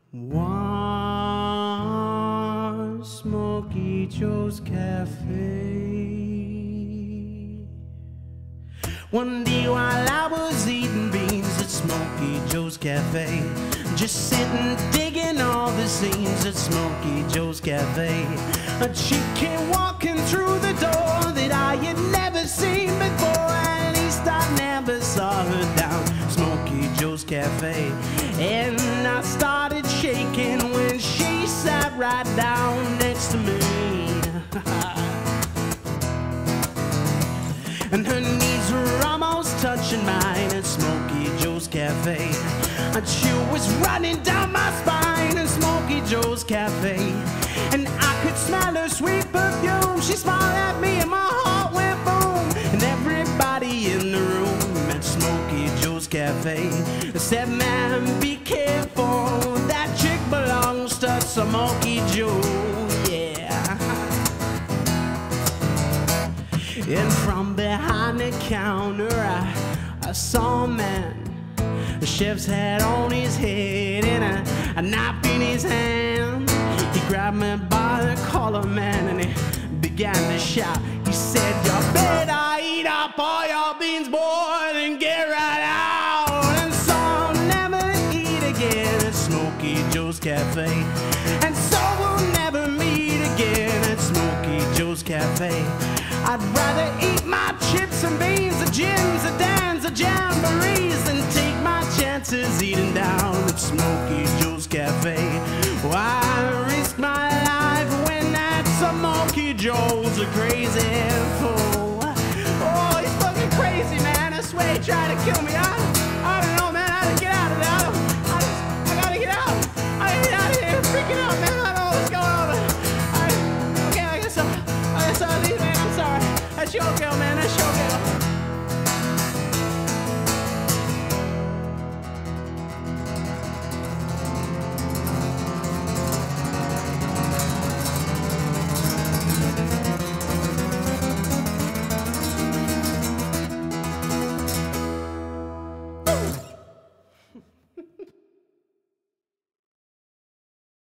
One Smokey Joe's Cafe. One day while I was eating beans at Smokey Joe's Cafe, just sitting digging all the scenes at Smokey Joe's Cafe, a chick came walking through the door that I had never seen before. At least I never saw her down Smokey Joe's Cafe, and I started shaking when she sat right down next to me. And her knees were almost touching mine at Smokey Joe's Cafe. A chill was running down my spine at Smokey Joe's Cafe, and I could smell her sweet perfume. She smiled at me and my heart went boom. And everybody in the room at Smokey Joe's Cafe said, man, be careful, that chick belongs to Smokey Joe, yeah. And from behind the counter I saw a man, a chef's hat on his head and a knife in his hand. He grabbed me by the collar, man, and he began to shout. He said, you better eat up all your beans, boy, and get right out. And so I'll never eat again at Smokey Joe's Cafe, and so we'll never meet again at Smokey Joe's Cafe. I'd rather eat my chips and beans, the Jims, the Dans, the jamborees, than take my chances eating down at Smokey Joe's Cafe. Why risk my life when that Smokey Joe's a crazy fool? Oh, he's fucking crazy, man. I swear he tried to kill me. I don't know, man. I gotta get out of there. I gotta get out. I gotta get out of here. I'm freaking out, man. I don't know what's going on. Okay, I guess I'll leave, man. I'm sorry. That's your girl, man.